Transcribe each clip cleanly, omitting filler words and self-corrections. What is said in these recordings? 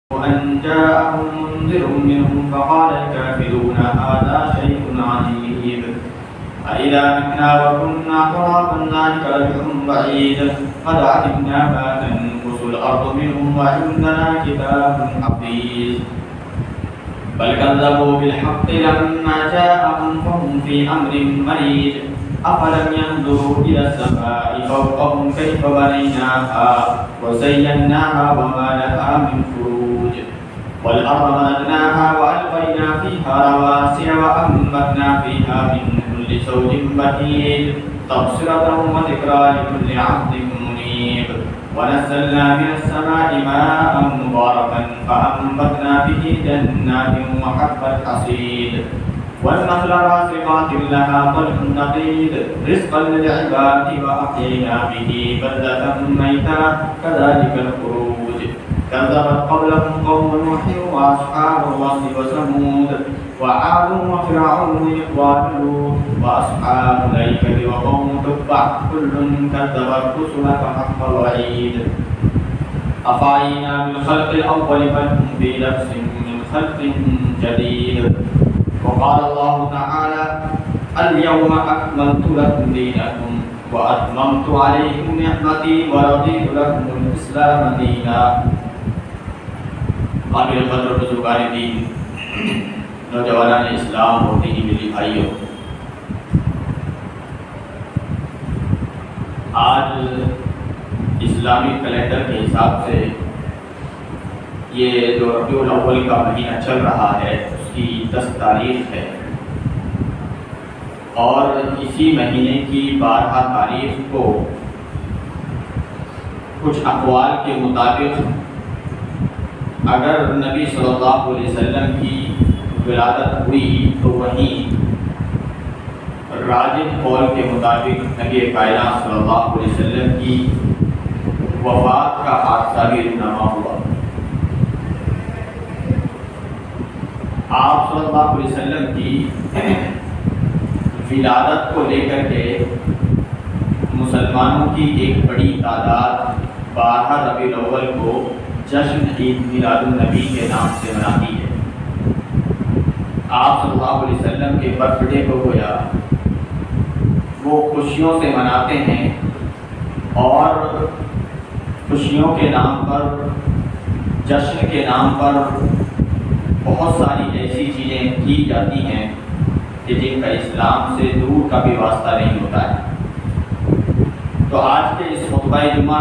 أن جاءهم منذر منهم فقال الكافرون هذا شيء عجيب أإذا متنا وكنا ترابا ذلك رجع بعيد قد علمنا ما تنقص الأرض منهم وعندنا كتاب حفيظ بل كذبوا بالحق لما جاءهم فهم في أمر مريج أفلم ينظروا إلى السماء فوقهم كيف بنيناها وزيناها وما لها من فروج والأرض مددناها وألقينا فيها رواسي وأنبتنا فيها من كل زوج بهيج تبصرة وذكرى لكل عبد منيب ونزلنا من السماء ماء مباركا فأنبتنا به جنات وحب الحصيد والنخل باسقات لها طلع نضيد رزقا للعباد وأحيينا به بلدة ميتا كذلك الخروج كذبت قبلهم قوم نوح وأصحاب الرس وثمود وعاد وفرعون إخوان لوط وأصحاب الأيكة وقوم تبع كل كذب الرسل فحق الوعيد أفعينا بالخلق الأول بل هم في لبس من خلق جديد وقال الله تعالى اليوم أكملت لكم دينكم وأتممت عليكم نعمتي ورضيت لكم الإسلام دينا قابل قدر بزرگان دین نوجوانان اسلام اور دینی ملی بھائیوں، آج اسلامی کیلنڈر کے حساب سے یہ جو ربیع الاول کا مہینہ چل رہا ہے اس کی 10 تاریخ ہے، اور اسی مہینے کی 12 تاریخ کو کچھ اقوال کے مطابق اگر نبی صلی اللہ علیہ وسلم کی ولادت ہوئی تو وہیں راجح قول کے مطابق نبی کائنات صلی اللہ علیہ وسلم کی وفات کا حادثہ بھی رونما ہوا۔ آپ صلی اللہ علیہ وسلم کی ولادت کو لے کر کے مسلمانوں کی ایک بڑی تعداد 12 ربیع الاول کو جشن عید میلاد النبی کے نام سے مناتی ہے۔ آپ صلی اللہ علیہ وسلم کے برتھ ڈے کو گویا وہ خوشیوں سے مناتے ہیں، اور خوشیوں کے نام پر، جشن کے نام پر بہت ساری ایسی چیزیں کی جاتی ہیں کہ جن کا اسلام سے دور کا بھی واسطہ نہیں ہوتا ہے۔ تو آج کے اس خطبہ جمعہ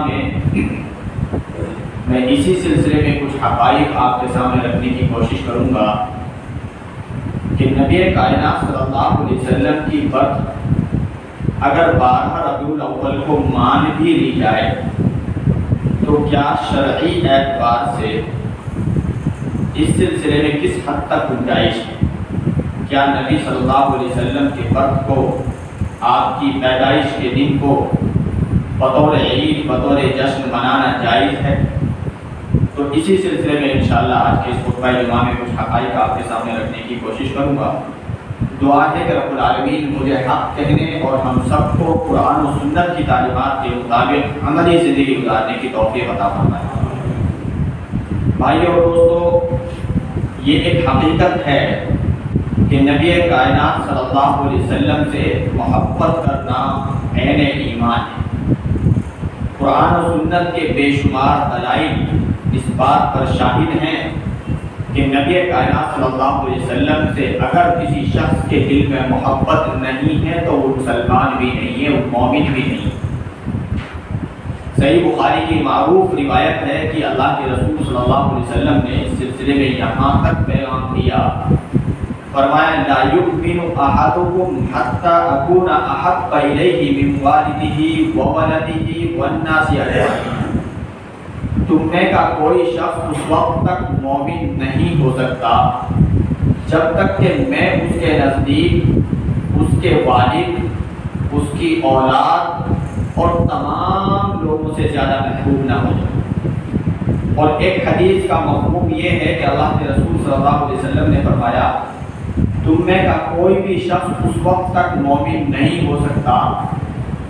میں اسی سلسلے میں کچھ حقائق آپ کے سامنے رکھنے کی کوشش کروں گا کہ نبی کائنات صلی اللہ علیہ وسلم کی برتھ اگر 12 ربیع الاول کو مان بھی لی جائے تو کیا شرعی اعتبار سے اس سلسلے میں کس حد تک گنجائش ہے؟ کیا نبی صلی اللہ علیہ وسلم کے برتھ کو، آپ کی پیدائش کے دن کو بطور عید، بطور جشن منانا جائز ہے؟ تو اسی سلسلے میں انشاءاللہ آج کے اس خطبہ جمعہ میں کچھ حقائق آپ کے سامنے رکھنے کی کوشش کروں گا۔ دعا ہے کہ رب العالمین مجھے حق کہنے اور ہم سب کو قرآن و سنت کی تعلیمات کے مطابق عملی زندگی گزارنے کی توفیق عطا فرمائے۔ بھائیو اور دوستو، یہ ایک حقیقت ہے کہ نبی کائنات صلی اللہ علیہ وسلم سے محبت کرنا عین ایمان ہے۔ قرآن و سنت کے بے شمار دلائل اس بات پر شاہد ہیں کہ نبی کائنات صلی اللہ علیہ وسلم سے اگر کسی شخص کے دل میں محبت نہیں ہے تو وہ مسلمان بھی نہیں ہے، وہ مومن بھی نہیں ہے۔ صحیح بخاری کی معروف روایت ہے کہ اللہ کے رسول صلی اللہ علیہ وسلم نے اس سلسلے میں یہاں تک پیغام دیا، فرمایا لا یؤمن احدکم حتی اکون احب الیہ من والدہ وولدہ والناس اجمعین۔ تم میں کا کوئی شخص اس وقت تک مومن نہیں ہو سکتا جب تک کہ میں اس کے نزدیک اس کے والد، اس کی اولاد اور تمام لوگوں سے زیادہ محبوب نہ ہو جائے۔ اور ایک حدیث کا مفہوم یہ ہے کہ اللہ کے رسول صلی اللہ علیہ وسلم نے فرمایا تم میں کا کوئی بھی شخص اس وقت تک مومن نہیں ہو سکتا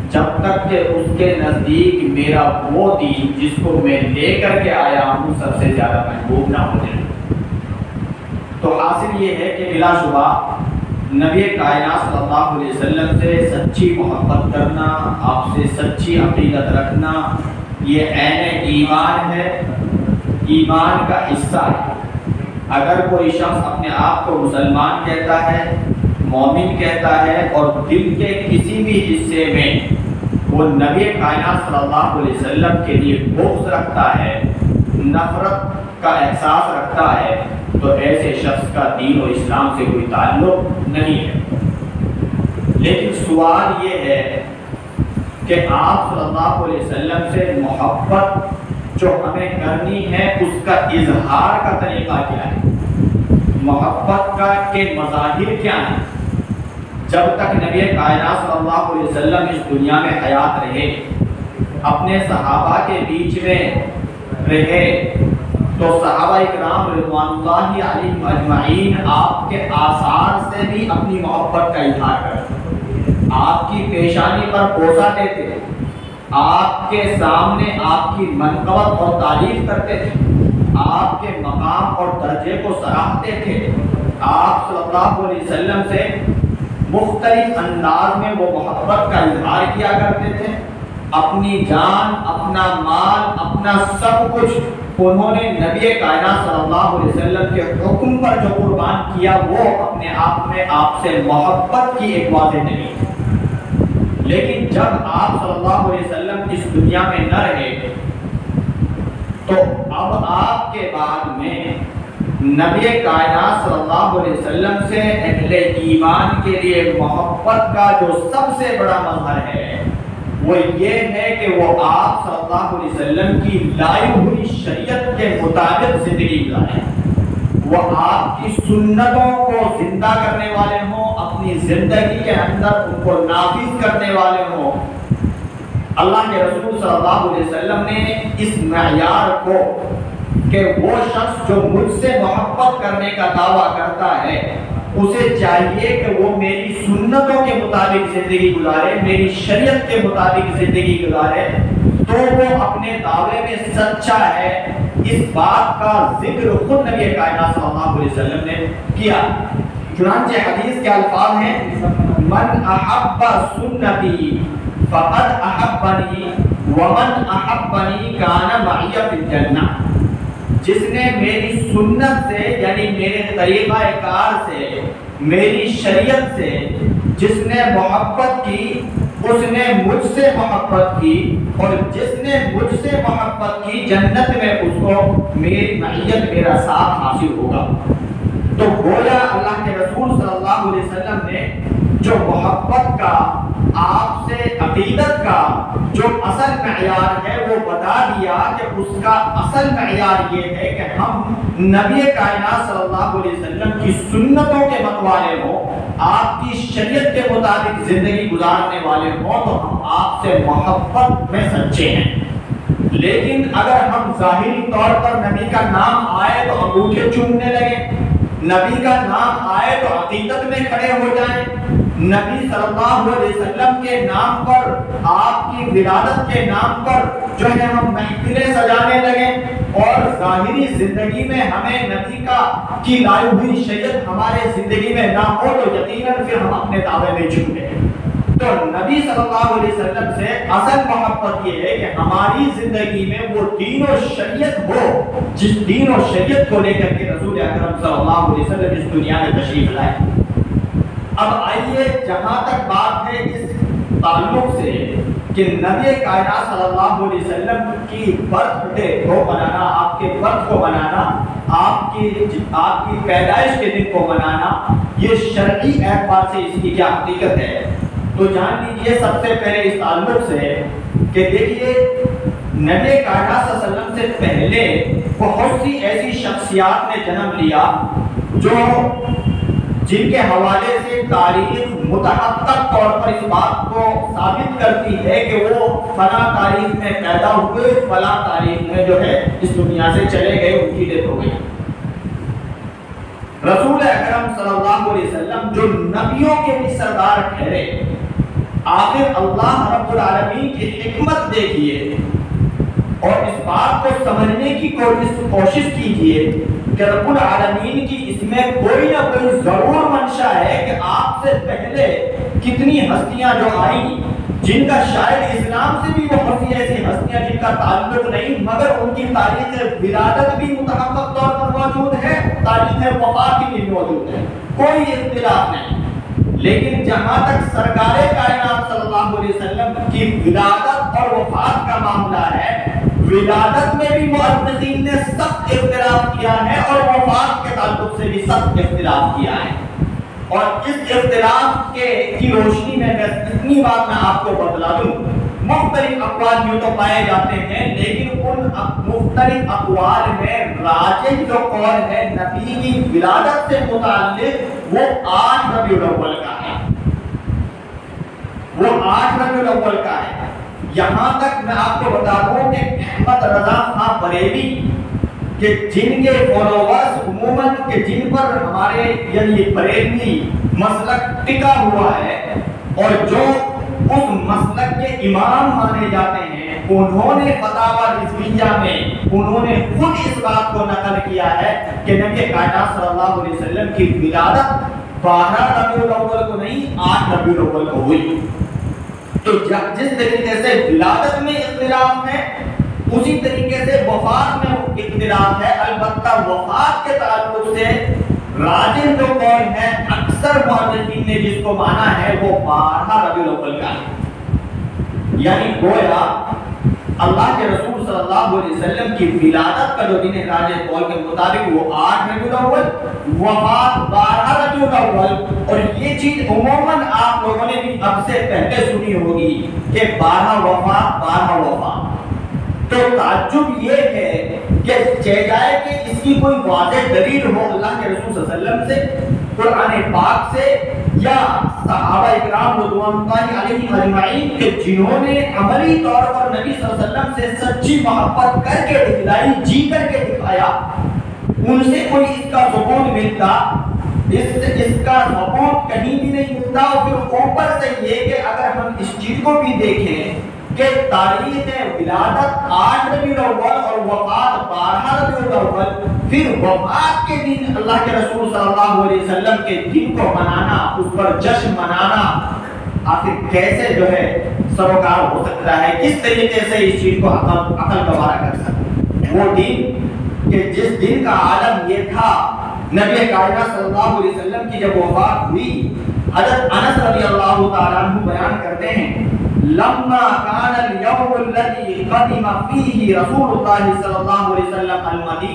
جب تک کہ اس کے نزدیک میرا وہ دین جس کو میں لے کر کے آیا ہوں سب سے زیادہ محبوب نہ ہو جائے۔ تو حاصل یہ ہے کہ بلا شبہ نبی کائنات صلی اللہ علیہ وسلم سے سچی محبت کرنا، آپ سے سچی عقیدت رکھنا، یہ عین ایمان ہے، ایمان کا حصہ ہے۔ اگر کوئی شخص اپنے آپ کو مسلمان کہتا ہے، مومن کہتا ہے، اور دل کے کسی بھی حصے میں وہ نبی کائنات صلی اللہ علیہ وسلم کے لیے بغض رکھتا ہے، نفرت کا احساس رکھتا ہے، تو ایسے شخص کا دین و اسلام سے کوئی تعلق نہیں ہے۔ لیکن سوال یہ ہے کہ آپ صلی اللہ علیہ وسلم سے محبت جو ہمیں کرنی ہے اس کا اظہار کا طریقہ کیا ہے، محبت کا کے مظاہر کیا ہیں۔ جب تک نبی کائنات صلی اللہ علیہ وسلم اس دنیا میں حیات رہے، اپنے صحابہ کے بیچ میں رہے، تو صحابہ اکرام رضوان اللہ علیہم اجمعین آپ کے آثار سے بھی اپنی محبت کا اظہار کرتے، آپ کی پیشانی پر بوسہ دیتے، آپ کے سامنے آپ کی منقبت اور تعریف کرتے تھے، آپ کے مقام اور درجے کو سراہتے تھے، آپ صلی اللہ علیہ وسلم سے مختلف انداز میں وہ محبت کا اظہار کیا کرتے تھے۔ اپنی جان، اپنا مال، اپنا سب کچھ انہوں نے نبی کائنات صلی اللہ علیہ وسلم کے حکم پر جو قربان کیا، وہ اپنے آپ میں آپ سے محبت کی ایک واضح دلیل ہے۔ لیکن جب آپ صلی اللہ علیہ وسلم اس دنیا میں نہ رہے، تو اب آپ کے بعد میں نبی کائنات صلی اللہ علیہ وسلم سے اہل ایمان کے لیے محبت کا جو سب سے بڑا مظہر ہے وہ یہ ہے کہ وہ آپ صلی اللہ علیہ وسلم کی لائی ہوئی شریعت کے مطابق زندگی گزاریں، وہ آپ کی سنتوں کو زندہ کرنے والے ہوں، اپنی زندگی کے اندر ان کو نافذ کرنے والے ہوں۔ اللہ کے رسول صلی اللہ علیہ وسلم نے اس معیار کو کہ وہ شخص جو مجھ سے محبت کرنے کا دعویٰ کرتا ہے اسے چاہیے کہ وہ میری سنتوں کے مطابق زندگی گزارے، میری شریعت کے مطابق زندگی گزارے، تو وہ اپنے دعوے میں سچا ہے۔ اس بات کا ذکر خود نبی کائنات صلی اللہ علیہ وسلم نے کیا۔ چنانچہ حدیث کے الفاظ ہیں، من احب سنتی فقد احبنی ومن احبنی کان معی فی الجنہ۔ جس نے میری سنت سے یعنی میرے طریقہ کار سے، میری شریعت سے جس نے محبت کی اس نے مجھ سے محبت کی، اور جس نے مجھ سے محبت کی جنت میں اس کو میری معیت، میرا ساتھ حاصل ہوگا۔ تو گویا اللہ کے رسول صلی اللہ علیہ وسلم نے جو محبت کا، آپ سے عقیدت کا جو اصل معیار ہے وہ بتا دیا کہ اس کا اصل معیار یہ ہے کہ ہم نبی کائنات صلی اللہ علیہ وسلم کی سنتوں کے متوالے ہوں، آپ کی شریعت کے مطابق زندگی گزارنے والے ہوں، تو ہم آپ سے محبت میں سچے ہیں۔ لیکن اگر ہم ظاہری طور پر نبی کا نام آئے تو انگوٹھے چومنے لگے، نبی کا نام آئے تو عقیدت میں کھڑے ہو جائیں، نبی صلی اللہ علیہ وسلم کے نام پر، آپ کی ولادت کے نام پر جو ہے ہم محفلیں سجانے لگیں، اور ظاہری زندگی میں ہمیں نبی کی لائی ہوئی شریعت ہمارے زندگی میں نہ ہو، تو یقیناً پھر ہم اپنے دعوے میں جھوٹ گئے۔ تو نبی صلی اللہ علیہ وسلم سے اصل محبت یہ ہے کہ ہماری زندگی میں وہ دین و شریعت ہو جس دین و شریعت کو لے کر کے رسول اکرم صلی اللہ علیہ وسلم اس دنیا میں تشریف لائے۔ اب آئیے، جہاں تک بات ہے اس تعلق سے کہ نبی کائنات صلی اللہ علیہ وسلم کی برتھ ڈے کو منانا، آپ کے برتھ کو منانا، آپ کی پیدائش کے دن کو منانا، یہ شرعی اعتبار سے اس کی کیا حقیقت ہے، تو جان لیجیے سب سے پہلے اس تعلق سے کہ دیکھیے نبی کائنات صلی اللہ علیہ وسلم سے پہلے بہت سی ایسی شخصیات نے جنم لیا جو جن کے حوالے سے تاریخ متحقق طور پر اس بات کو ثابت کرتی ہے کہ وہ فلاں تاریخ میں پیدا ہوئے، فلاں تاریخ میں جو ہے اس دنیا سے چلے گئے، ان کی ڈیتھ ہو گئی۔ رسول اکرم صلی اللہ علیہ وسلم جو نبیوں کے بھی سردار ٹھہرے، آخر اللہ رب العالمین کی حکمت دیکھیے اور اس بات کو سمجھنے کی کوشش کیجیے کہ رب العالمین کی اس میں کوئی نہ کوئی ضرور منشا ہے کہ آپ سے پہلے کتنی ہستیاں جو آئیں جن کا شاید اسلام سے بھی وہ ایسی ہستیاں جن کا تعلق نہیں، مگر ان کی تاریخ ولادت بھی متحقق طور پر موجود ہے، تاریخ وفات بھی موجود ہے، کوئی اختلاف نہیں۔ لیکن جہاں تک سرکار کائنات صلی اللہ علیہ وسلم کی ولادت اور وفات کا معاملہ ہے، ولادت میں بھی محدثین نے سخت اختلاف کیا ہے اور وفات کے تعلق سے بھی سخت اختلاف کیا ہے۔ اور اس اختلاف کی روشنی میں اتنی بات میں آپ کو بتلا دوں، مختلف اقوال یوں تو پائے جاتے ہیں، لیکن ان مختلف اقوال میں راجح جو قول ہے نبی کی ولادت سے متعلق وہ 8 ربیع الاول کا ہے، وہ 8 ربیع الاول کا ہے۔ یہاں تک میں آپ کو بتا دوں کہ احمد رضا خان بریلوی کہ جن کے فالوورز عموماً کہ جن پر ہمارے یعنی بریلوی مسلک ٹکا ہوا ہے اور جو اس مسلک کے امام مانے جاتے ہیں، انہوں نے فتاوی رضویہ میں انہوں نے خود اس بات کو نقل کیا ہے کہ نبی کائنات صلی اللہ علیہ وسلم کی ولادت 12 ربیع الاول کو نہیں 8 ربیع الاول کو ہوئی۔ تو جس طریقے سے ولادت میں اختلاف ہے اسی طریقے سے وفات میں اختلاف ہے، البتہ وفات کے تعلق سے راجح جو قول ہے اکثر محدثین نے جس کو مانا ہے وہ 12 ربیع الاول کا ہے، یعنی گویا اللہ کے رسول صلی اللہ علیہ وسلم کی ولادت کا جو دن ہے راجح قول کے مطابق وہ 8 ربیع الاول، وفات 12 ربیع الاول۔ اور یہ چیز عموماً آپ لوگوں نے بھی اب سے پہلے سنی ہوگی کہ 12 وفات 12 وفات۔ تو تعجب یہ ہے کہ چاہے جائے کہ اس کی کوئی واضح دلیل ہو اللہ کے رسول صلی اللہ علیہ وسلم سے، قرآن پاک سے، یا صحابہ اکرام رضوان اللہ علیہم اجمعین کہ جنہوں نے عملی طور پر نبی صلی اللہ علیہ وسلم سے سچی محبت کر کے دکھلائی، جی کر کے دکھایا، ان سے کوئی اس کا ثبوت ملتا، اس کا ثبوت کہیں بھی نہیں ملتا۔ اور پھر اوپر سے یہ کہ اگر ہم اس چیز کو بھی دیکھیں کہ تاریخ ولادت 8 ربیع الاول اور وفات 12 ربیع الاول، پھر وفات کے دن اللہ کے رسول صلی اللہ علیہ وسلم کے دن کو منانا، اس پر جشن منانا آخر کیسے جو ہے سروکار ہو سکتا ہے؟ کس طریقے سے اس چیز کو عقل گوارا کر سکتا ہے؟ وہ دن کہ جس دن کا عالم یہ تھا، نبی کائنات صلی اللہ علیہ وسلم کی جب وفات ہوئی، حضرت انس رضی اللہ تعالیٰ عنہ بیان کرتے ہیں لما كان اليوم الذي قدم فيه رسول الله صلى الله عليه وسلم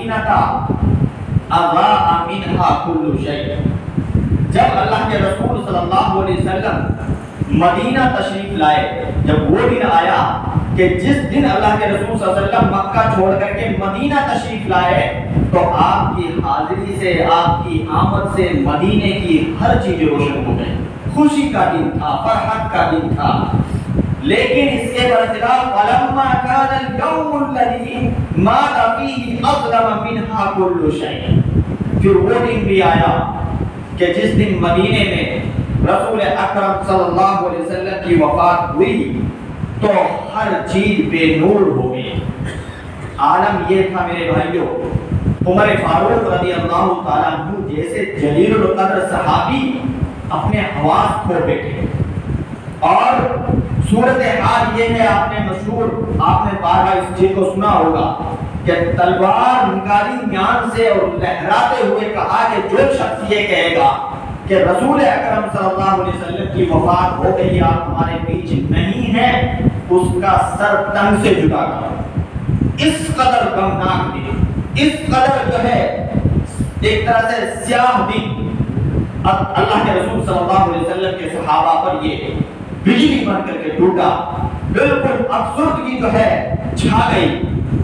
المدينة أضاء منها كل شيء۔ جب اللہ کے رسول صلی اللہ علیہ وسلم مدینہ تشریف لائے، جب وہ دن آیا کہ جس دن اللہ کے رسول صلی اللہ علیہ وسلم مکہ چھوڑ کر کے مدینہ تشریف لائے، تو آپ کی حاضری سے، آپ کی آمد سے مدینے کی ہر چیز روشن ہو گئی، خوشی کا دن تھا، فرحت کا دن تھا۔ لیکن اس کے برخلاف فلما كان اليوم الذي مات فيه اظلم منها كل شيء، پھر وہ دن بھی آیا کہ جس دن مدینے میں رسول اکرم صلی اللہ علیہ وسلم کی وفات ہوئی تو ہر چیز بے نور ہو گئی۔ عالم یہ تھا میرے بھائیوں، عمر فاروق رضی اللہ تعالیٰ عنہ جیسے جلیل القدر صحابی اپنے حواس کھو بیٹھے، اور صورتحال یہ ہے، آپ نے مشہور، آپ نے بارہا اس چیز کو سنا ہوگا کہ تلوار نکالی میان سے اور لہراتے ہوئے کہا کہ جو شخص یہ کہے گا کہ رسول اکرم صلی اللہ علیہ وسلم کی وفات ہو گئی، آپ ہمارے بیچ نہیں ہیں، اس کا سر تن سے جدا کرو۔ اس قدر غمناک دن، اس قدر جو ہے ایک طرح سے سیاہ دن اللہ کے رسول صلی اللہ علیہ وسلم کے صحابہ پر یہ بجلی بن کر کے ٹوٹا، بالکل افسردگی جو ہے چھا گئی۔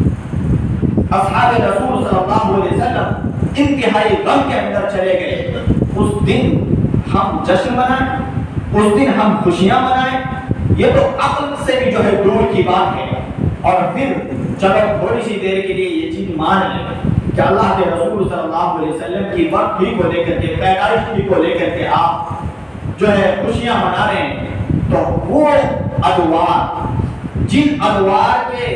اصحاب رسول صلی اللہ علیہ وسلم انتہائی غم کے اندر چلے گئے۔ اس دن ہم جشن منائیں، اس دن ہم خوشیاں منائیں، یہ تو عقل سے بھی جو ہے دور کی بات ہے۔ اور پھر چلو تھوڑی سی دیر کے لیے یہ چیز مان لیں کہ اللہ کے رسول صلی اللہ علیہ وسلم کی وقت ہی کو لے کر کے، پیدائش ہی کو لے کر کے آپ جو ہے خوشیاں منا رہے ہیں، تو وہ ادوار، جن ادوار کے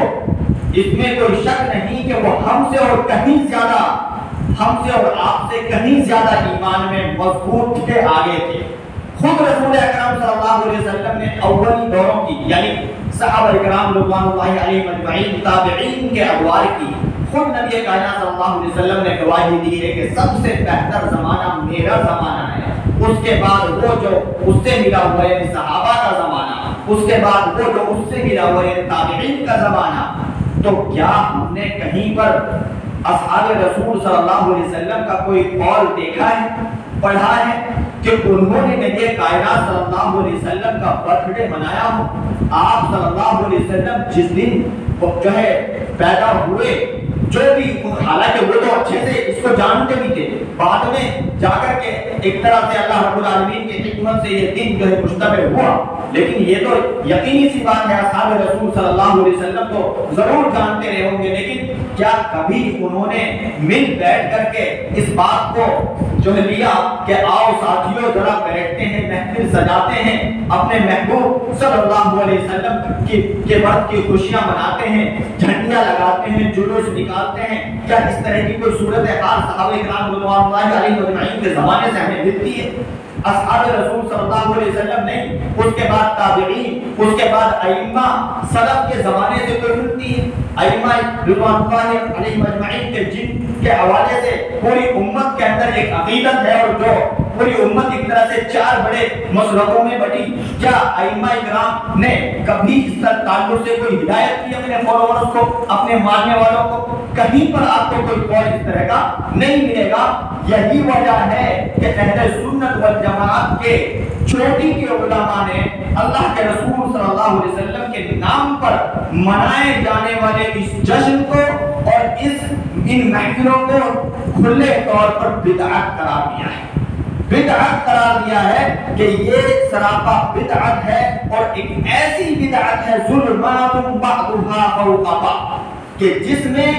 لوگ، اس میں کوئی شک نہیں کہ وہ ہم سے اور کہیں زیادہ، ہم سے اور آپ سے کہیں زیادہ ایمان میں مضبوط تھے، آگے تھے۔ خود رسول اکرم صلی اللہ علیہ وسلم نے اولی دوروں کی، یعنی صحابہ کرام رضوان اللہ علیہم اجمعین، تابعین کے ادوار کی، خود نبی کائنات صلی اللہ علیہ وسلم نے گواہی دی ہے کہ سب سے بہتر زمانہ میرا زمانہ ہے، اس کے بعد وہ جو اس سے ملا ہوا ہے صحابہ کا زمانہ، اس کے بعد وہ جو اس سے ملا ہوا ہے تابعین کا زمانہ۔ تو کیا ہم نے کہیں پر اصحاب رسول صلی اللہ علیہ وسلم کا کوئی قول دیکھا ہے، پڑھا ہے کہ انہوں نے نبی کائنات صلی اللہ علیہ وسلم کا برتھ ڈے منایا ہو؟ آپ صلی اللہ علیہ وسلم جس دن جو ہے پیدا ہوئے، جو بھی، حالانکہ وہ تو اچھے سے اس کو جانتے بھی تھے، بعد میں جا کر کے ایک طرح سے اللہ رب العالمین کی حکمت سے یہ دن جو ہے مشتبہ ہوا، لیکن یہ تو یقینی سی بات ہے اصحاب رسول صلی اللہ علیہ وسلم تو ضرور جانتے رہے ہوں گے، لیکن کیا کبھی انہوں نے مل بیٹھ کر کے اس بات کو جو ہے لیا کہ آؤ ساتھیوں ذرا بیٹھتے ہیں، محفل سجاتے ہیں، اپنے محبوب صلی اللہ علیہ وسلم کے برتھ کی خوشیاں مناتے ہیں، جھنڈیاں لگاتے ہیں، جلوس نکالتے ہیں؟ کیا اس طرح کی کوئی صورت حال صحابہ کرام رضوان اللہ علیہم اجمعین کے زمانے سے ہمیں ملتی ہے؟ اصحاب رسول صلی اللہ علیہ وسلم نہیں، اس کے بعد تابعین، اس کے بعد ائمہ سلف کے زمانے سے کوئی ملتی ہے؟ ائمہ رضوان اللہ علیہم اجمعین کے جن کے حوالے سے پوری امت کے اندر ایک عقیدت ہے، اور جو پوری امت ایک طرح سے چار بڑے مسلکوں میں بٹی، کیا ائمہ کرام نے کبھی اس طرح تعلق سے کوئی ہدایت کی اپنے فالوورز کو، اپنے ماننے والوں کو؟ کہیں پر آپ کو کوئی قول اس طرح کا نہیں ملے گا۔ یہی وجہ ہے کہ اہل سنت والجماعت کے چوٹی کے علماء نے اللہ کے رسول صلی اللہ علیہ وسلم کے نام پر منائے جانے والے اس جشن کو اور ان محفلوں کو کھلے طور پر بدعت قرار دیا ہے، بدعت قرار دیا ہے کہ یہ سراپا بدعت ہے، اور ایک ایسی بدعت ہے ظلمات بعضها فوق بعض، کہ جس میں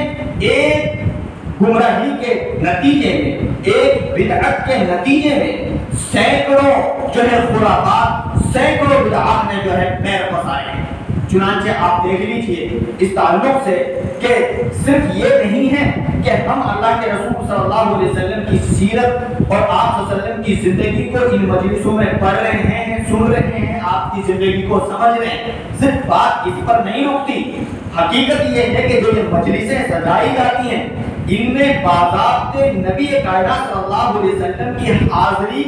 ایک گمراہی کے نتیجے میں، ایک بدعت کے نتیجے میں سینکڑوں جو ہے خرافات، سینکڑوں بدعات نے جو ہے پیر پسائے ہیں۔ چنانچہ آپ دیکھ لیجئے اس تعلق سے کہ صرف یہ نہیں ہے کہ ہم اللہ کے رسول صلی اللہ علیہ وسلم کی سیرت اور آپ صلی اللہ علیہ وسلم کی زندگی کو ان مجلسوں میں پڑھ رہے ہیں، سن رہے ہیں، آپ کی زندگی کو سمجھ رہے ہیں، صرف بات اس پر نہیں رکتی۔ حقیقت یہ ہے کہ جو یہ مجلسیں سجائی جاتی ہیں، ان میں باضابطے نبی کائنات صلی اللہ علیہ وسلم کی حاضری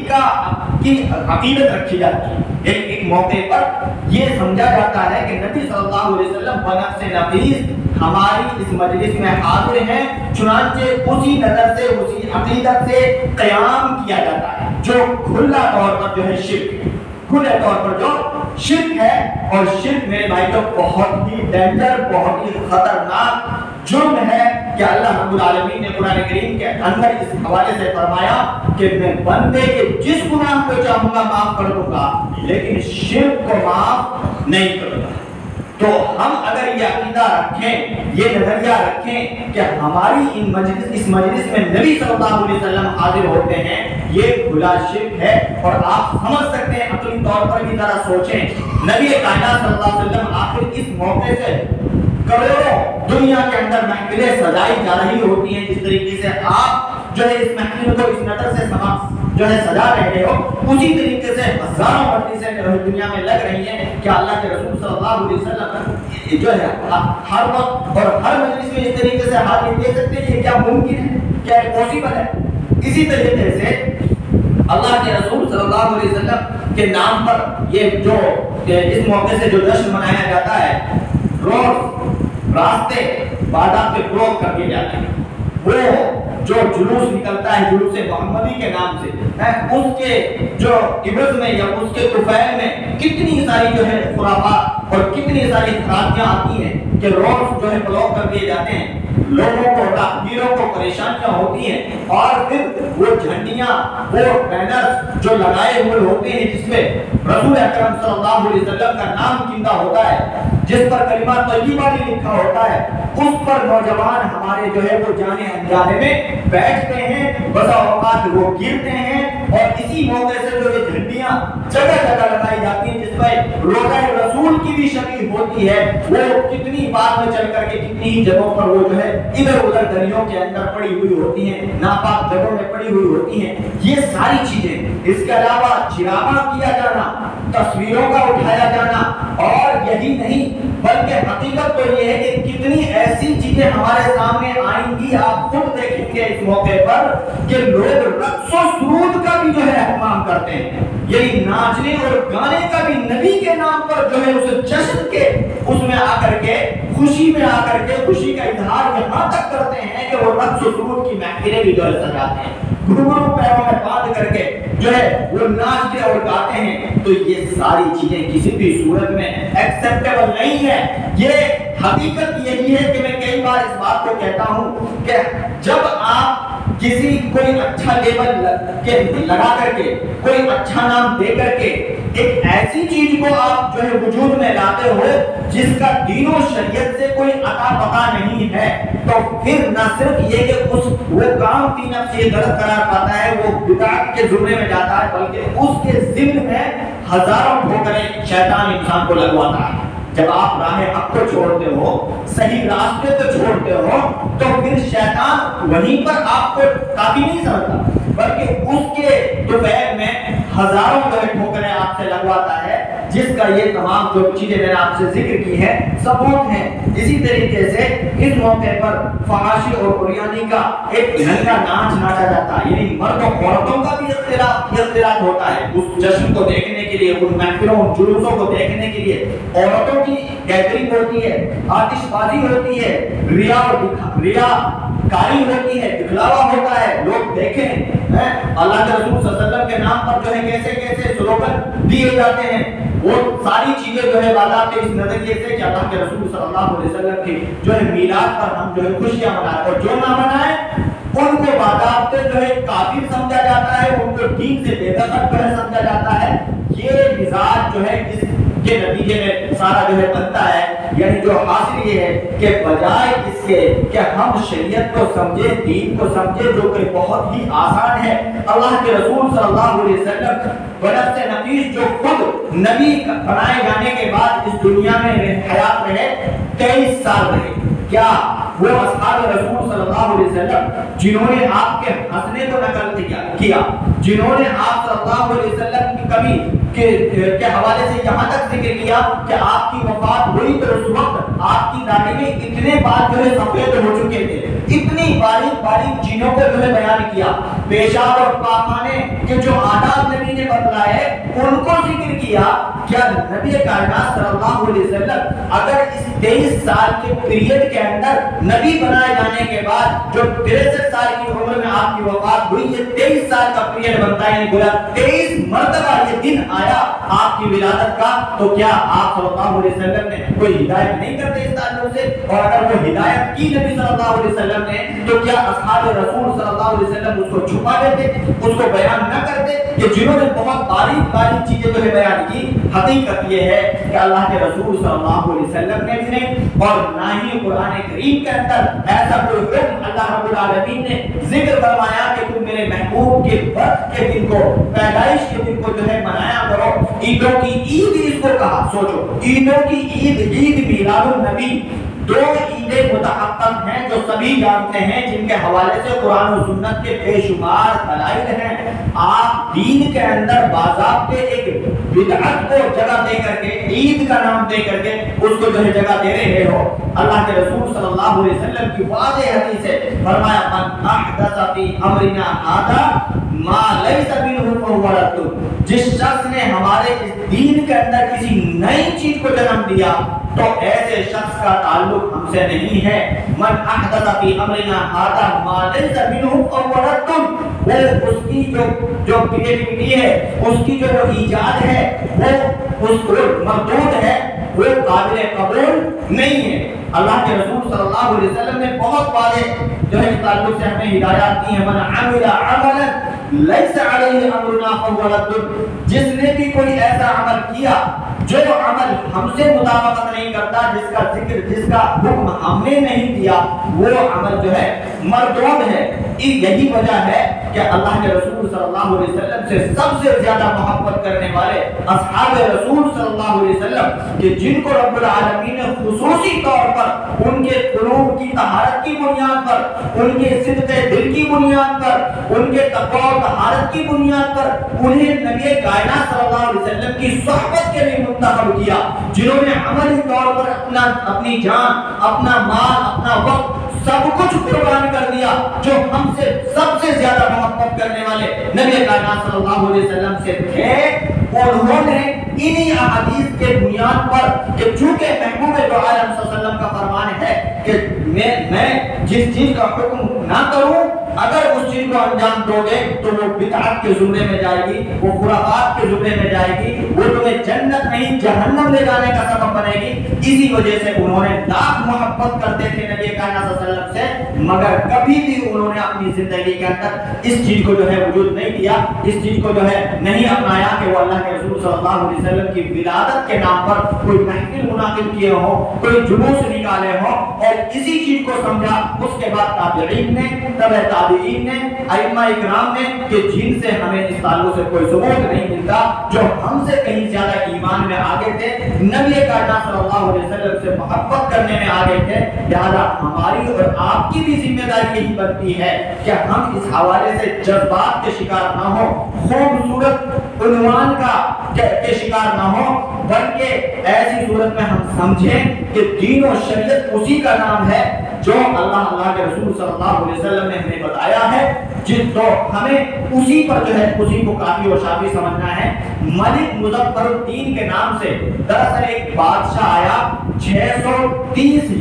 کی عقیدت رکھی جاتی ہے۔ ایک موقع پر یہ سمجھا جاتا ہے کہ نبی صلی اللہ علیہ وسلم بنفس نفیس ہماری اس مجلس میں حاضر ہیں، چنانچہ اسی نظر سے، اسی عقیدت سے قیام کیا جاتا ہے، جو کھلا طور پر جو ہے شرک، کھلے طور پر جو شرک ہے۔ اور شرک میرے بھائی تو بہت ہی ڈینجر، بہت ہی خطرناک جرم ہے کہ اللہ رب العالمین نے قرآن کریم کے اندر اس حوالے سے فرمایا کہ میں بندے کے جس گناہ کو چاہوں گا معاف کر دوں گا، لیکن شرک کو معاف نہیں کروں گا۔ تو ہم اگر یہ عقیدہ رکھیں، یہ نظریہ رکھیں کہ ہماری اس مجلس میں نبی صلی اللہ علیہ وسلم حاضر ہوتے ہیں، یہ کھلا شرک ہے۔ اور آپ سمجھ سکتے ہیں، عقلی طور پر بھی ذرا سوچیں، نبی کائنات صلی اللہ علیہ وسلم آخر اس موقع سے کروڑوں دنیا کے اندر محفلیں سجائی جا رہی ہوتی ہیں، جس طریقے سے آپ جو ہے اس محفل کو اس نظر سے جو ہے سجا رہے ہو، اسی طریقے سے ہزاروں مجلسیں دنیا میں لگ رہی ہیں کہ اللہ کے رسول صلی اللہ علیہ وسلم جو ہے ہر وقت اور ہر مجلس میں اس طریقے سے حاضری دے سکتے ہیں۔ یہ کیا ممکن ہے؟ کیا پاسبل ہے؟ اسی طریقے سے اللہ کے رسول صلی اللہ علیہ وسلم کے نام پر یہ جو اس موقع سے جو جشن منایا جاتا ہے، روڈ، راستے، بازار کے بلاک کر دیے جاتے ہیں، وہ جو جلوس نکلتا ہے جلوس محمدی کے نام سے، اس کے جو عبرت میں یا اس کے طفیل میں کتنی ساری جو ہے خرافات اور کتنی ساری خرابیاں آتی ہیں کہ روڈ جو ہے بلاک کر دیے جاتے ہیں، لوگوں کو، راہگیروں کو پریشانیاں ہوتی ہیں، اور پھر وہ جھنڈیاں، وہ بینر جو لگائے ہوئے ہوتے ہیں جس میں رسول اکرم صلی اللہ علیہ وسلم کا نام زندہ ہوتا ہے، جس پر کلمہ طیبہ بھی لکھا ہوتا ہے، اس پر نوجوان ہمارے جو ہے وہ جانے انجانے میں بیٹھتے ہیں، بسا اوقات وہ گرتے ہیں، اور اسی موقع سے جو یہ جھنڈیاں جگہ جگہ لگائی جاتی ہیں جس پر روضہ رسول کی بھی شکل ہوتی ہے، وہ کتنی بار میں چل کر کے کتنی ہی جگہوں پر وہ جو ہے ادھر ادھر گلیوں کے اندر پڑی ہوئی ہوتی ہیں، ناپاک جگہوں میں پڑی ہوئی ہوتی ہیں، یہ ساری چیزیں۔ اس کے علاوہ چراغاں کیا جانا، تصویروں کا اٹھایا جانا، اور یہی نہیں بلکہ حقیقت تو یہ ہے کہ کتنی ایسی چیزیں ہمارے سامنے آئیں گی، آپ خود دیکھیں گے اس موقع پر کہ لوگ رقص و سرود کا بھی جو ہے اہتمام کرتے ہیں، یعنی ناچنے اور گانے کا بھی نبی کے نام پر جو ہے اسے جشن کے اس میں آ کر کے خوشی میں آ کر کے خوشی کا اظہار یہاں تک کرتے ہیں کہ وہ رقص و سرود کی محفلیں بھی جو ہے سجاتے ہیں، گھنگرو پیروں میں باندھ کر کے جو ہے وہ ناچتے اور گاتے ہیں۔ تو یہ ساری چیزیں کسی بھی صورت میں ایکسپٹیبل نہیں ہے۔ یہ حقیقت یہی ہے کہ میں کئی بار اس بات کو کہتا ہوں کہ جب آپ کسی کوئی اچھا لیبل لگا کر کے کوئی اچھا نام دے کر کے ایک ایسی چیز کو آپ جو ہے وجود میں لاتے ہو جس کا دین و شریعت سے کوئی عطا پتا نہیں ہے، تو پھر نہ صرف یہ کہ وہ کام فی نفسہ غلط قرار پاتا ہے، وہ بدعت کے زمرے میں جاتا ہے، بلکہ اس کے ضمن میں ہزاروں ٹھوکریں شیطان انسان کو لگواتا ہے۔ جب آپ راہ حق کو چھوڑتے ہو، صحیح راستے کو چھوڑتے ہو، تو پھر شیطان وہیں پر آپ کو کافی نہیں سمجھتا، بلکہ اس کے دوپہر میں ہزاروں ٹھوکریں آپ سے لگواتا ہے، جس کا یہ تمام جو چیزیں میں نے آپ سے ذکر کی ہے ثبوت ہیں۔ اسی طریقے سے اس موقع پر فحاشی اور عریانی کا ایک ننگا ناچ ناچا جاتا ہے، یعنی مرد و عورتوں کا بھی اختلاط ہوتا ہے اس جشن کو دیکھنے کے لیے، ان محفلوں ان جلوسوں کو دیکھنے کے لیے عورتوں کی گیدرنگ ہوتی ہے، آتش بازی ہوتی ہے، ریا کاری ہوتی ہے، دکھلاوا ہوتا ہے، لوگ دیکھیں اللہ کے رسول صلی اللہ علیہ وسلم کے نام پر جو ہے کیسے کیسے سلوگن دیے جاتے ہیں، وہ ساری چیزیں جو ہے باضابطے اس نظریے سے کہ اللہ کے رسول صلی اللہ علیہ وسلم کی جو ہے میلاد پر ہم جو ہے خوشیاں منائیں، اور جو نہ منائیں ان کو باضابطے جو ہے کافر سمجھا جاتا ہے، ان کو دین سے بے دخل جو ہے سمجھا جاتا ہے۔ یہ مزاج جو ہے اس کے نتیجے میں سارا جو ہے بنتا ہے، یعنی جو حاصل یہ ہے کہ بجائے اس کے کہ ہم شریعت کو سمجھیں، دین کو سمجھیں، جو کہ بہت ہی آسان ہے، اللہ کے رسول صلی اللہ علیہ وسلم بنفس نفیس جو خود نبی بنائے جانے کے بعد اس دنیا میں حیات رہے، 23 سال رہے، کیا وہ اصحاب رسول صلی اللہ علیہ وسلم جنہوں نے آپ کے ہنسنے کو نقل کیا، جنہوں نے آپ صلی اللہ علیہ وسلم کی کبھی کے حوالے سے یہاں تک ذکر کیا کہ آپ کی وفات ہوئی تو اس وقت آپ کی داڑھی میں اتنے بال جو ہے سفید ہو چکے تھے، اتنی باریک باریک چیزوں کو جو ہے بیان کیا، پیشاب اور پاخانے کے جو آداب نبی نے بتلائے ان کو ذکر کیا۔ کیا نبی کائنات صلی اللہ علیہ وسلم اگر اس 23 سال کے پیریڈ کے اندر نبی بنائے جانے کے بعد جو 63 سال کی عمر میں آپ کی وفات ہوئی، یہ 23 سال کا پیریڈ بنتا ہے، یعنی گویا 23 مرتبہ یہ دن آیا آپ کی ولادت کا، تو کیا آپ صلی اللہ علیہ وسلم نے کوئی ہدایت نہیں کرتے اس تعلق سے؟ اور اگر وہ ہدایت کی نبی صلی اللہ علیہ وسلم نے تو کیا اصحاب رسول صلی اللہ علیہ وسلم اس کو چھپا دیتے، اس کو بیان نہ کرتے؟ کہ جنہوں نے بہت باریک باریک چیزیں جو ہے بیان کی، حقیقت یہ ہے کہ اللہ کے رسول صلی اللہ علیہ وسلم نے بھی نہیں، اور نہ ہی قرآن کریم کے اندر ایسا کوئی حکم اللہ رب العالمین نے ذکر فرمایا کہ تم میرے محبوب کے برت کے دن کو، پیدائش کے دن کو جو ہے منایا کرو۔ عیدوں کی عید اس کو کہا، سوچو، عیدوں کی عید، عید میلاد النبی، 2 عیدیں متحقق ہیں جو سبھی جانتے ہیں، جن کے حوالے سے قرآن و سنت کے بے شمار دلائل ہیں۔ آپ دین کے اندر باضابطے ایک بدعت کو جگہ دے کر کے، عید کا نام دے کر کے اس کو جو ہے جگہ دے رہے ہو۔ اللہ کے رسول صلی اللہ علیہ وسلم کی واضح حدیث ہے، فرمایا من احدث فی امرنا ھذا ما لیس منہ فہو رد۔ جس شخص نے ہمارے اس دین کے اندر کسی نئی چیز کو جنم دیا تو ایسے شخص کا تعلق ہم سے نہیں ہے۔ من احدث فی امرنا ھذا ما لیس منہ فہو رد، وہ اس کی جو کریٹیوٹی ہے، اس کی جو ایجاد ہے، وہ اس کو مردود ہے، وہ قابل قبول نہیں ہے۔ اللہ کے رسول صلی اللہ علیہ وسلم نے بہت واضح جو ہے اس تعلق سے ہمیں ہدایات دی ہیں، من عمل عملا لیس علیہ امرنا فہو رد، جس نے بھی کوئی ایسا عمل کیا جو عمل ہم سے مطابقت نہیں کرتا، جس کا ذکر، جس کا حکم ہم نے نہیں دیا، وہ عمل جو ہے مردود ہے۔ یہی وجہ ہے کہ اللہ کے رسول صلی اللہ علیہ وسلم سے سب سے زیادہ محبت کرنے والے اصحاب رسول صلی اللہ علیہ وسلم، کہ جن کو رب العالمین نے خصوصی طور پر ان کے قلوب کی طہارت کی بنیاد پر، ان کے صدق دل کی بنیاد پر، ان کے تقوی و طہارت کی بنیاد پر انہیں نبی کائنات صلی اللہ علیہ وسلم کی صحبت کے لیے منتخب کیا، جنہوں نے عملی طور پر اپنی جان، اپنا مال، اپنا وقت، سب کچھ قربان کر دیا، جو ہم سے سب سے زیادہ محبت کرنے والے نبی کائنات صلی اللہ علیہ وسلم سے تھے۔ انہوں نے انہی احادیث کے بنیاد پر، کہ چونکہ محبوب دو عالم صلی اللہ علیہ وسلم کا فرمان ہے کہ میں جس چیز کا حکم نہ کروں، اگر اس چیز کو انجام دو گے تو وہ بدعت کے زمرے میں جائے گی، وہ خرافات کے زمرے میں جائے گی، وہ تمہیں جنت نہیں جہنم لے جانے کا سبب بنے گی۔ اسی وجہ سے انہوں نے لاکھ محبت کرتے تھے نبی کائنات صلی اللہ علیہ وسلم سے، مگر کبھی بھی انہوں نے اپنی زندگی کے اندر اس چیز کو جو ہے وجود نہیں دیا، اس چیز کو جو ہے نہیں اپنایا کہ وہ اللہ کے رسول صلی اللہ علیہ وسلم کی ولادت کے نام پر کوئی محفل منعقد کیے ہو، کوئی جلوس نکالے ہو، اور اسی چیز کو سمجھا اس کے بعد تابعین نے، تبع تابعین نے، ائمہ اکرام نے، کہ جن سے ہمیں اس تعلق سے کوئی ثبوت نہیں ملتا، جو ہم سے کہیں زیادہ ایمان میں آگے تھے، نبی کائنات صلی اللہ علیہ وسلم سے محبت کرنے میں آگے تھے۔ لہذا ہماری اور آپ کی بھی ذمہ داری یہی بنتی ہے کہ ہم اس حوالے سے جذبات کے شکار نہ ہو، خوبصورت عنوان کے شکار نہ ہو، بلکہ ایسی صورت میں ہم سمجھیں کہ دین و شریعت اسی کا نام ہے جو اللہ کے رسول صلی اللہ علیہ وسلم نے ہمیں بتایا ہے، جس تو ہمیں اسی پر جو ہے اسی کو کافی و شافی سمجھنا ہے۔ ملک مظفر الدین کے نام سے دراصل ایک بادشاہ آیا 630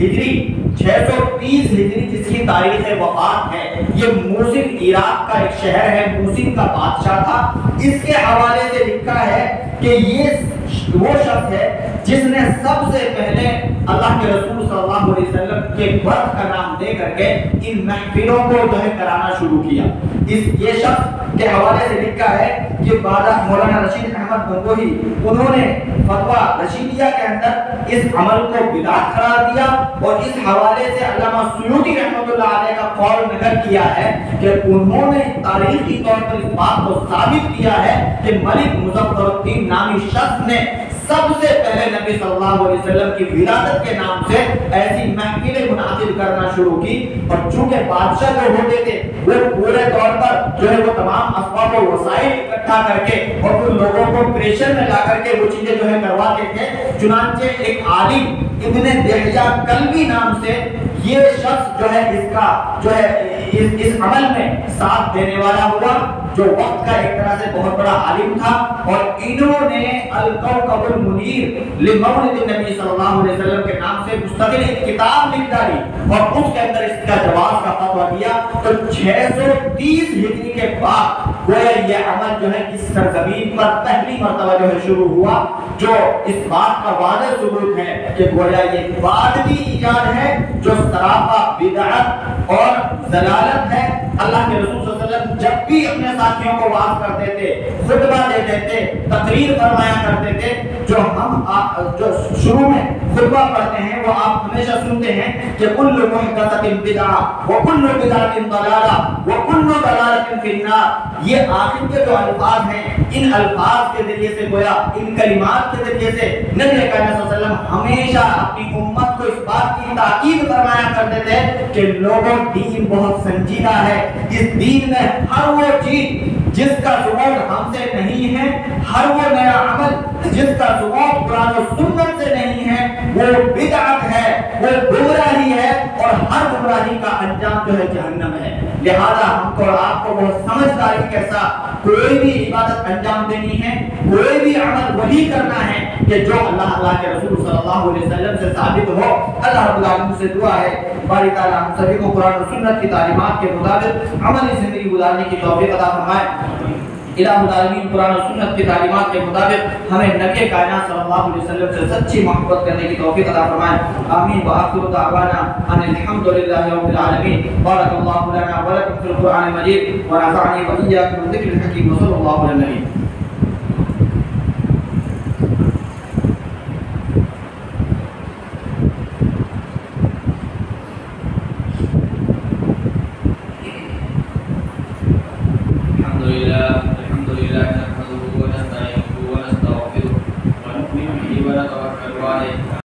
ہجری جس کی تاریخ وفات ہے، یہ موصل عراق کا ایک شہر ہے، موصل کا بادشاہ تھا۔ اس کے حوالے سے لکھا ہے کہ یہ وہ شخص ہے جس نے سب سے پہلے اللہ کے رسول صلی اللہ علیہ وسلم کے برت کا نام دے کر کے ان محفلوں کو جو ہے کرانا شروع کیا۔ یہ شخص کے حوالے سے لکھا ہے کہ بعد مولانا رشید احمد گنگوہی، انہوں نے فتویٰ رشیدیہ کے اندر اس عمل کو بدعت قرار دیا، اور اس حوالے سے علامہ سیوطی رحمۃ اللہ علیہ کا قول نقل کیا ہے کہ انہوں نے تاریخی طور پر اس بات کو ثابت کیا ہے کہ ملک مظفر الدین نامی شخص نے سب سے پہلے نبی صلی اللہ علیہ وسلم کی ولادت کے نام سے ایسی محفلیں منعقد کرنا شروع کی، اور چونکہ بادشاہ جو ہوتے تھے وہ پورے طور پر جو ہے وہ تمام اسباب و وسائل اکٹھا کر کے اور پھر لوگوں کو پریشر میں لا کر کے وہ چیزیں جو ہے کرواتے تھے۔ چنانچہ ایک عالم ابن دہیہ کلبی نام سے یہ شخص جو ہے اس کا جو ہے اس عمل میں ساتھ دینے والا ہوا، جو وقت کا ایک طرح سے بہت بڑا عالم تھا، اور انہوں نے الکوكب المنیر لمولد النبی صلی اللہ علیہ وسلم کے نام سے مستقل ایک کتاب لکھ ڈالی، اور اس کے اندر اس کا جواز کا فتویٰ دیا۔ تو 630 ہجری کے بعد گویا یہ عمل جو ہے اس سرزمین پر پہلی مرتبہ جو ہے شروع ہوا، جو اس بات کا واضح ثبوت ہے کہ گویا یہ بعدی ایجاد ہے جو سراپا بدعت اور ضلالت ہے۔ اللہ کے رسول صلی اللہ علیہ وسلم جب بھی اپنے ساتھیوں کو واعظ کرتے تھے، خطبہ دیتے تھے، تقریر فرمایا کرتے تھے، جو ہم جو شروع میں خطبہ پڑھتے ہیں وہ آپ ہمیشہ سنتے ہیں کہ کل محدثۃ بدعہ وکل بدعۃ ضلالہ وکل ضلالۃ فی النار۔ یہ آخر کے جو الفاظ ہیں، ان الفاظ کے ذریعے سے گویا ان کلمات کے ذریعے سے نبی کریم صلی اللہ علیہ وسلم ہمیشہ اپنی امت کو اس بات کی تاکید فرمایا کرتے تھے کہ لوگوں دین بہت سنجیدہ ہے، اس دین میں ہر وہ چیز جس کا ثبوت ہم سے نہیں ہے، ہر وہ نیا عمل جس کا ثبوت قرآن و سنت سے نہیں ہے، وہ بدعت ہے، وہ گمراہی ہے، اور ہر گمراہی کا انجام جو ہے جہنم ہے۔ لہذا ہم کو اور آپ کو بہت سمجھداری کے ساتھ کوئی بھی عبادت انجام دینی ہے، کوئی بھی عمل وہی کرنا ہے کہ جو اللہ کے رسول صلی اللہ علیہ وسلم سے ثابت ہو۔ اللہ رب العالمین سے دعا ہے باری تعالیٰ ہم سبھی کو قرآن و سنت کی تعلیمات کے مطابق عملی زندگی گزارنے کی توفیق عطا فرمائے۔ الہ العالمین قرآن و سنت کی تعلیمات کے مطابق ہمیں نبی کائنات صلی اللہ علیہ وسلم سے سچی محبت کرنے کی توفیق عطا فرمائے۔ آمین وآخر دعوانا ان الحمد للہ رب العالمین۔ بارک اللہ لنا ولکم فی القرآن المجید ونفعنی وإیاکم بالذکر الحکیم وصلی اللہ علیہ وسلم۔ करवा दे।